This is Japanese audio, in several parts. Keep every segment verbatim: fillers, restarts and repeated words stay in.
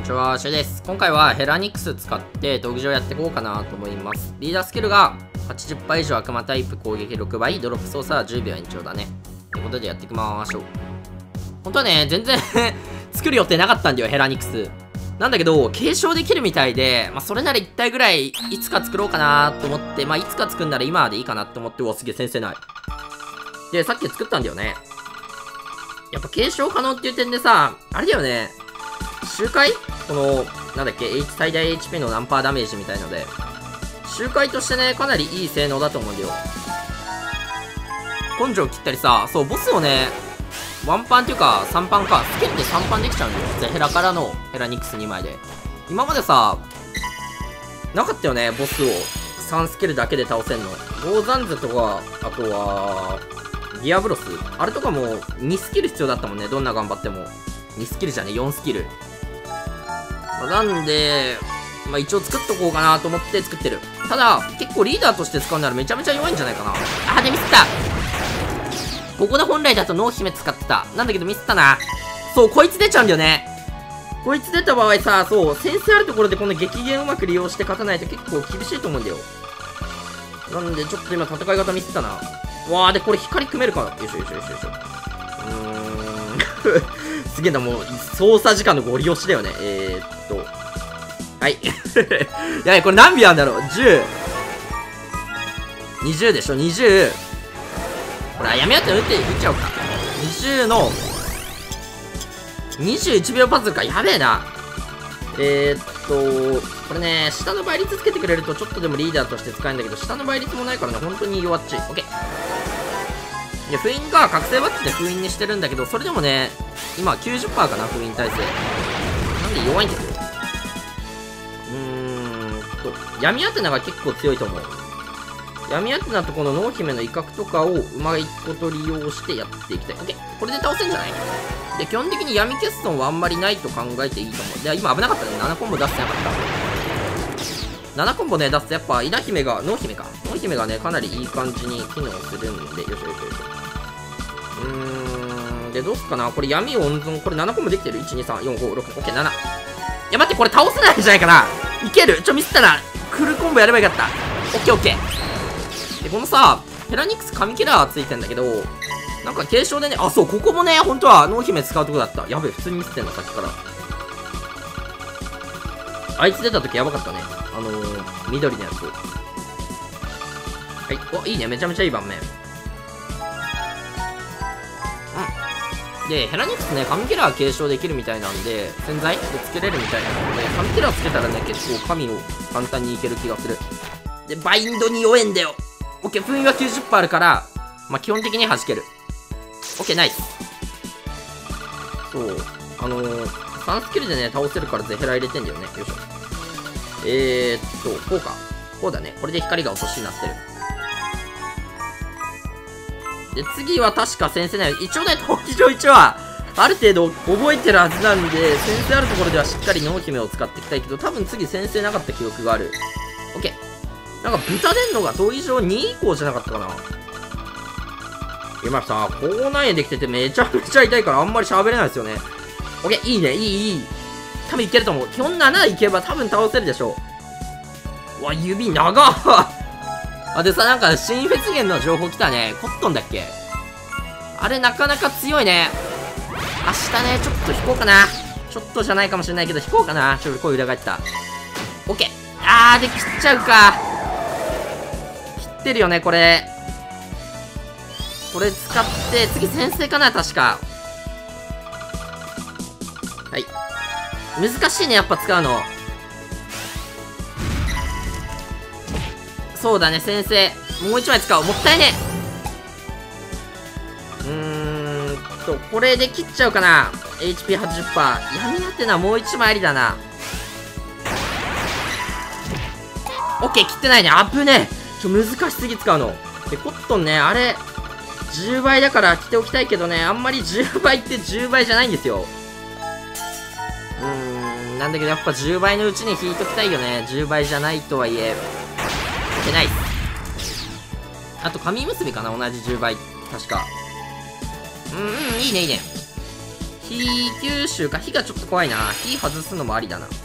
にちは、シュウです。今回はヘラニクス使って闘技場やっていこうかなと思います。リーダースキルが はちじゅっパーセント 以上悪魔タイプ攻撃ろくばい、ドロップ操作はじゅうびょう延長だね。ということでやっていきましょう。本当はね、全然作る予定なかったんだよ、ヘラニクス。なんだけど、継承できるみたいで、まあ、それならいち体ぐらいいつか作ろうかなと思って、まあ、いつか作るなら今でいいかなと思って、うわ、すげえ先生ない。で、さっき作ったんだよね。やっぱ継承可能っていう点でさ、あれだよね。周回この、なんだっけ、H、最大 エイチピー の何パーダメージみたいので、周回としてね、かなりいい性能だと思うんだよ。根性切ったりさ、そう、ボスをね、ワンパンっていうか、さんパンか、スキルでさんパンできちゃうんだよ。ゼヘラからのヘラニクスにまいで。今までさ、なかったよね、ボスをさんスキルだけで倒せんの。ゴーザンズとか、あとは、ディアブロスあれとかもにスキル必要だったもんね、どんな頑張っても。にスキルじゃね、よんスキル。なんで、まあ一応作っとこうかなと思って作ってる。ただ、結構リーダーとして使うならめちゃめちゃ弱いんじゃないかな。あー、でミスった。ここで本来だと濃姫使ってた。なんだけどミスったな。そう、こいつ出ちゃうんだよね。こいつ出た場合さ、そう、先生あるところでこの激減うまく利用して勝たないと結構厳しいと思うんだよ。なんでちょっと今戦い方ミスったな。わー、で、これ光組めるか。よいしょよいしょよいしょよいしょ。うーん。すげえな、もう、操作時間のご利用しだよね。えーっと。はい。やばい、これ何秒あんだろう ?じゅう。にじゅうでしょ ?にじゅう。これ、やめようって打って、打っちゃおうか。にじゅうの、にじゅういちびょうパズルか。やべえな。えーっと、これね、下の倍率つけてくれるとちょっとでもリーダーとして使えるんだけど、下の倍率もないからね、本当に弱っちい。オッケー。いや、封印が覚醒バッジで封印にしてるんだけど、それでもね、今 きゅうじゅっパーセント かな、封印耐性。なんで弱いんですよ。うーんと、闇アテナが結構強いと思う。闇アテナとこの濃姫の威嚇とかをうまいこと利用してやっていきたい。オッケー。これで倒せんじゃない？で、基本的に闇欠損はあんまりないと考えていいと思う。で、今危なかったね。ななコンボ出してなかった。ななコンボね、出すとやっぱ稲姫が、濃姫か。濃姫がね、かなりいい感じに機能するんで、よいしょよいしょよいしょ。うーん、で、どうすっかな。これ闇温存、これななコンボできてる ?いち、に、さん、よん、ご、ろく、オッケー、なな。いや、待って、これ倒せないんじゃないかな。いける。ちょ、ミスったな。フルコンボやればよかった。オッケーオッケー。で、このさ、ヘラニクス神キラーついてんだけど、なんか継承でね、あ、そう、ここもね、本当は濃姫使うとこだった。やべえ、普通にミスってんの、さっきから。あいつ出た時やばかったね。あのー、緑のやつ。はい。お、いいね。めちゃめちゃいい盤面。うん。で、ヘラニクスね、神キラー継承できるみたいなんで、洗剤でつけれるみたいなので、神キラーつけたらね、結構神を簡単にいける気がする。で、バインドに弱えんだよ。オッケー、封印は きゅうじゅっパーセント あるから、まあ、基本的に弾ける。オッケー、ナイス。そう。あのー、さんスキルでね、倒せるからゼヘラ入れてんだよね。よいしょ。えーっと、こうか。こうだね。これで光が落としになってる。で、次は確か先生ね、一応ね、闘技場いちは、ある程度覚えてるはずなんで、先生あるところではしっかり濃姫を使っていきたいけど、多分次先生なかった記憶がある。オッケー。なんか豚出んのが闘技場に以降じゃなかったかな。今さ、口内炎できててめちゃめちゃ痛いからあんまり喋れないですよね。オッケー、いいね、いい、いい。多分いけると思う。基本なないけば多分倒せるでしょう。うわ、指長っあ、でさ、なんか新フェツ源の情報来たね。コットンだっけあれなかなか強いね。明日ね、ちょっと引こうかな。ちょっとじゃないかもしれないけど、引こうかな。ちょっと声裏返った。オッケー。あー、で、切っちゃうか。切ってるよね、これ。これ使って、次先生かな、確か。はい。難しいね、やっぱ使うの。そうだね、先生。もう一枚使おう。もったいね。うーんと、これで切っちゃうかな。エイチピーはちじゅっパーセント。闇アテナもう一枚ありだな。オッケー、切ってないね。あぶねえ。ちょ、難しすぎ使うの。で、コットンね、あれ、じゅうばいだから着ておきたいけどね、あんまりじゅうばいってじゅうばいじゃないんですよ。うーん、なんだけどやっぱじゅうばいのうちに引いときたいよね。じゅうばいじゃないとはいえ。で、ナイス。あと、紙結びかな、同じじゅうばい。確か。うんうん、いいね、いいね。 火吸収か。火がちょっと怖いな。火外すのもありだな。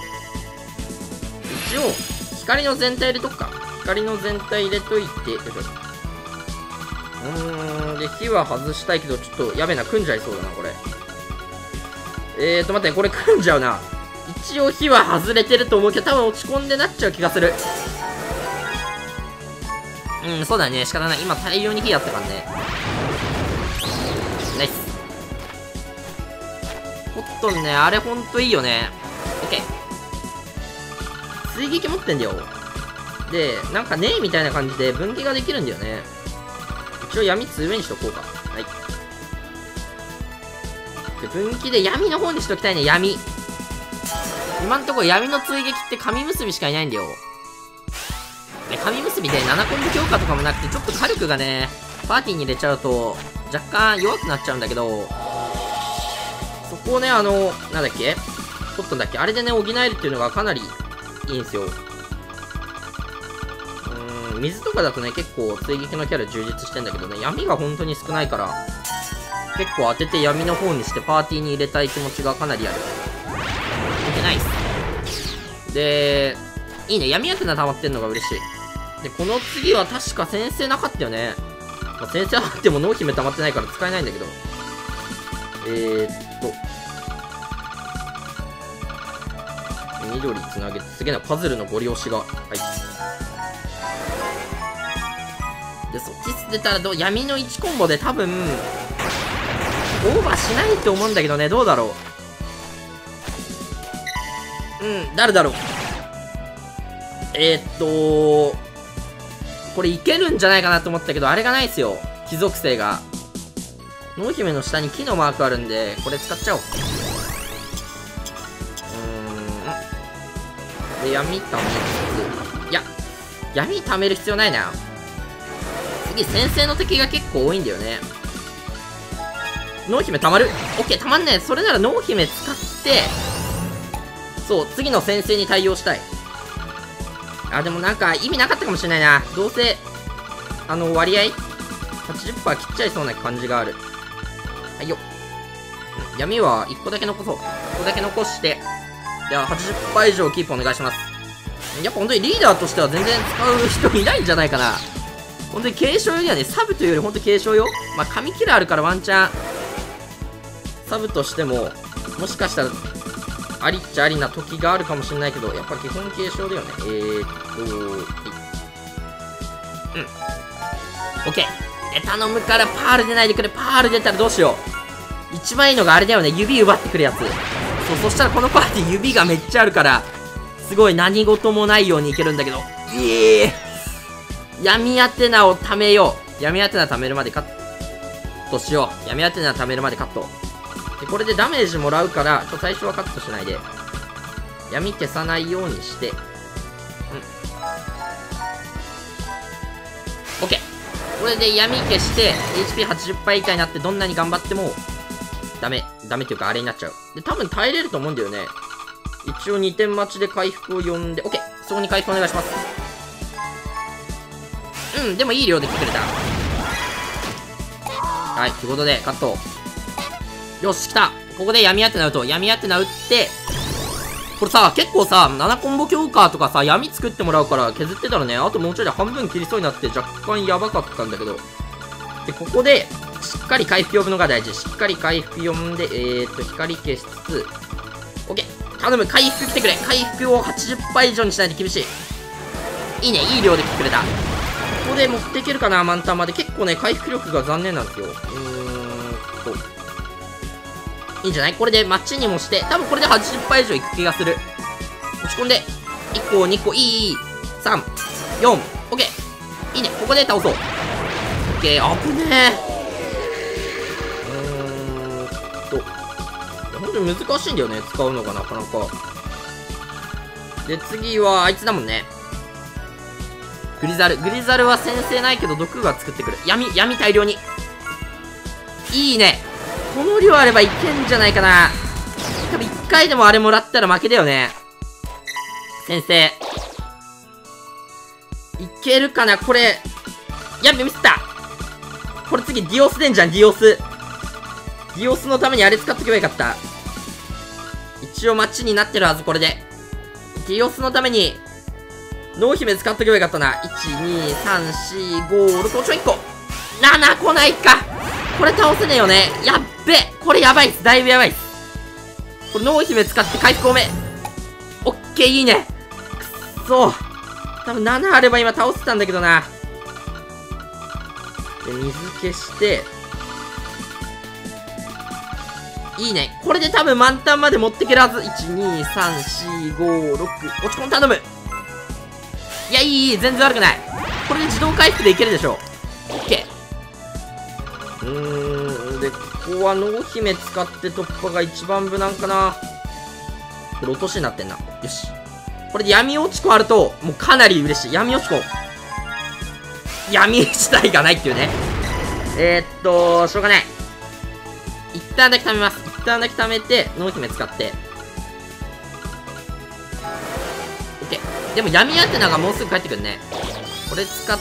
一応、光の全体入れとくか。光の全体入れといて、よいしょ。うーん、で、火は外したいけど、ちょっとやべえな、組んじゃいそうだな、これ。えーと、待って、これ組んじゃうな。一応火は外れてると思うけど、多分落ち込んでなっちゃう気がする。うん、そうだね。仕方ない。今大量に火やったからね。ナイス。コットンね、あれほんといいよね。オッケー。追撃持ってんだよ。で、なんかねえみたいな感じで分岐ができるんだよね。一応闇つ上にしとこうか。はい。で、分岐で闇の方にしときたいね、闇。今んところ闇の追撃って神結びしかいないんだよ。で、神結びでななコンボ強化とかもなくて、ちょっと火力がね、パーティーに入れちゃうと、若干弱くなっちゃうんだけど、そこをね、あの、なんだっけコットンだっけあれでね、補えるっていうのがかなりいいんですよ。うーん、水とかだとね、結構追撃のキャラ充実してんだけどね、闇が本当に少ないから、結構当てて闇の方にしてパーティーに入れたい気持ちがかなりある。いけないっす。で、いいね。闇アテナ溜まってんのが嬉しい。で、この次は確か先生なかったよね。まあ、先生あっても濃姫溜まってないから使えないんだけど。えーっと。緑つなげて、すげえな、パズルのゴリ押しが。はい。で、そっち捨てたらどう、闇のいちコンボで多分、オーバーしないと思うんだけどね、どうだろう。うん、誰だろう。えー、っとこれいけるんじゃないかなと思ったけど、あれがないっすよ。貴属性が。濃姫の下に木のマークあるんで、これ使っちゃおう。うーん。で、闇溜めつつ。いや、闇溜める必要ないな。次、先生の敵が結構多いんだよね。濃姫溜まる？オッケー、溜まんねえ。それなら濃姫使って、そう、次の先生に対応したい。あ、でもなんか意味なかったかもしれないな。どうせ、あの、割合 はちじゅっパーセント 切っちゃいそうな感じがある。はいよ。闇はいっこだけ残そう。いっこだけ残して、じゃあ はちじゅっパーセント 以上キープお願いします。やっぱ本当にリーダーとしては全然使う人いないんじゃないかな。本当に継承よりはね、サブというより本当に継承よ。まあ、紙キラーあるからワンチャン、サブとしても、もしかしたら、ありっちゃありな時があるかもしれないけど、やっぱ基本継承だよね。えーっと、うん。オッケー。え、頼むからパール出ないでくれ。パール出たらどうしよう。一番いいのがあれだよね。指奪ってくるやつ。そう、そしたらこのパーティー指がめっちゃあるから、すごい何事もないようにいけるんだけど。ええー。闇アテナを貯めよう。闇アテナ貯めるまでカットしよう。闇アテナ貯めるまでカット。で、これでダメージもらうから、ちょっと最初はカットしないで。闇消さないようにして。うん。オッケー。これで闇消して、エイチピーはちじゅっパーセント 以下になってどんなに頑張っても、ダメ。ダメっていうかあれになっちゃう。で、多分耐えれると思うんだよね。一応にてん待ちで回復を呼んで、オッケー。そこに回復お願いします。うん、でもいい量で来てくれた。はい、ということで、カット。よし、来た。ここで闇アテナ打とう。闇アテナ打って、これさ、結構さ、ななコンボ強化とかさ、闇作ってもらうから削ってたらね、あともうちょいで半分切りそうになって若干やばかったんだけど。で、ここで、しっかり回復呼ぶのが大事。しっかり回復呼んで、えーっと、光消しつつ、オッケー。頼む、回復来てくれ。回復を はちじゅっパーセント 以上にしないと厳しい。いいね、いい量で来てくれた。ここで持っていけるかな、満タンまで。結構ね、回復力が残念なんですよ。うーんと。いいんじゃない？これでマッチにもして、多分これで はちじゅっパーセント 以上いく気がする。落ち込んで、いっこ、にこ、いい、いい、さん、よん、オッケー。いいね、ここで倒そう。オッケー、あぶねえ。うーんと。本当に難しいんだよね、使うのがなかなか。で、次はあいつだもんね。グリザル。グリザルは先制ないけど毒が作ってくる。闇、闇大量に。いいね。この量あればいけんじゃないかな。多分いっかいでもあれもらったら負けだよね。先生。いけるかなこれ。やべ、ミスった。これ次ディオスでんじゃん、ディオス。デディオスのためにあれ使っとけばよかった。一応マッチになってるはず、これで。ディオスのために、濃姫使っとけばよかったな。いち、に、さん、よん、ご、ろく、ちょいっこ。なな来ないか。これ倒せねえよね。やっべ。これやばいっす。だいぶやばいっす。これ濃姫使って回復多め。オッケー、いいね。くっそ。多分ななあれば今倒せたんだけどな。で、水消して。いいね。これで多分満タンまで持ってけるはず。いち、に、さん、よん、ご、ろく。落ち込ん頼む。いや、いい、いい。全然悪くない。これで自動回復でいけるでしょ。オッケー。うーん。で、ここは濃姫使って突破が一番無難かな。これ落としになってんな。よし。これで闇落ち子あると、もうかなり嬉しい。闇落ち子。闇自体がないっていうね。えー、っと、しょうがない。一旦だけ貯めます。一旦だけ貯めて、濃姫使って。オッケー。でも闇アテナがもうすぐ帰ってくるね。これ使って、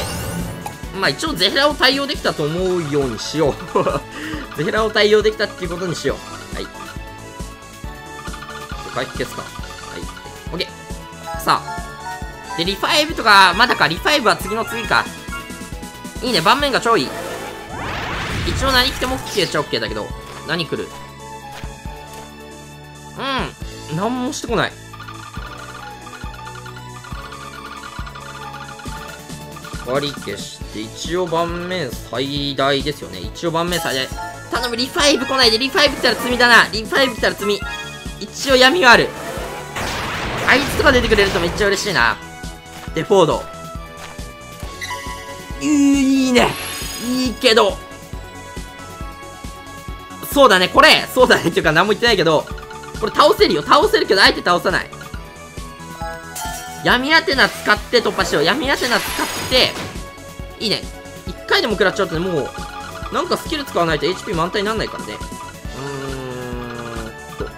まあ一応ゼヘラを対応できたと思うようにしよう。ゼヘラを対応できたっていうことにしよう。はい。回復消すか。はい。オッケー。さあ。で、リファイブとか、まだか。リファイブは次の次か。いいね。盤面が超いい。一応何来ても消えちゃ OK だけど。何来る？うん。何もしてこない。割り消して、一応盤面最大ですよね。一応盤面最大。頼む、リファイブ来ないで。リファイブ来たら罪だな。リファイブ来たら罪。一応闇はある。あいつとか出てくれるとめっちゃ嬉しいな。デフォード。いいね。いいけど。そうだね、これ。そうだねっていうか何も言ってないけど。これ倒せるよ。倒せるけど、あえて倒さない。闇アテナ使って突破しよう。闇アテナ使って、いいね。一回でも食らっちゃうとね、もう、なんかスキル使わないと エイチピー 満タンになんないからね。うーんと。はい。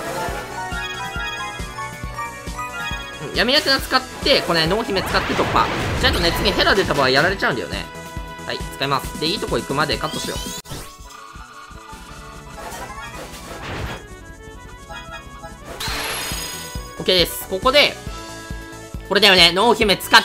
うん、闇アテナ使って、これ、濃姫使って突破。ちゃんとね、次ヘラ出た場合やられちゃうんだよね。はい、使います。で、いいとこ行くまでカットしよう。OK です。ここで、これだよね。濃姫使って、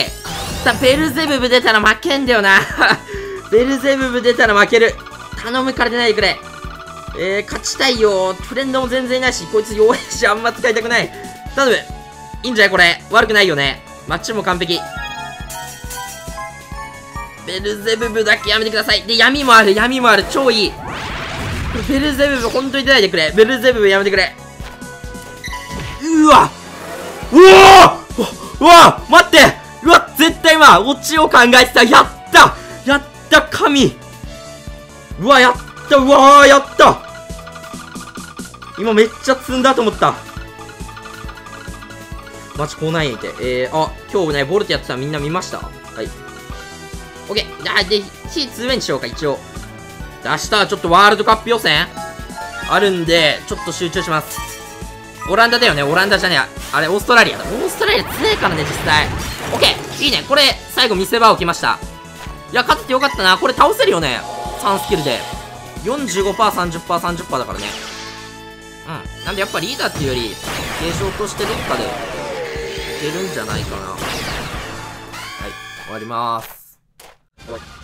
さ、ベルゼブブ出たら負けんだよな。ベルゼブブ出たら負ける。頼むから出ないでくれ。えー、勝ちたいよ。フレンドも全然いないし、こいつ弱いし、あんま使いたくない。頼む。いいんじゃないこれ。悪くないよね。マッチも完璧。ベルゼブブだけやめてください。で、闇もある。闇もある。超いい。ベルゼブブ本当に出ないでくれ。ベルゼブブやめてくれ。うわうわうわ待ってうわ絶対今、オチを考えてたやったやった神うわやったうわーやった今めっちゃ積んだと思った。マジ高難易度いて。えー、あ、今日ね、ボルトやってたのみんな見ました？はい。オッケー。じゃあ、で、シーツー 上にしようか、一応。明日はちょっとワールドカップ予選あるんで、ちょっと集中します。オランダだよね、オランダじゃねえ。あれ、オーストラリアだ。オーストラリア強いからね、実際。オッケーいいね。これ、最後見せ場をきました。いや、勝っててよかったな。これ倒せるよね。さんスキルで。よんじゅうごパーセント、さんじゅっパーセント、さんじゅっパーセント だからね。うん。なんでやっぱリーダーっていうより、継承としてどっかで、いけるんじゃないかな。はい、終わりまーす。終わり。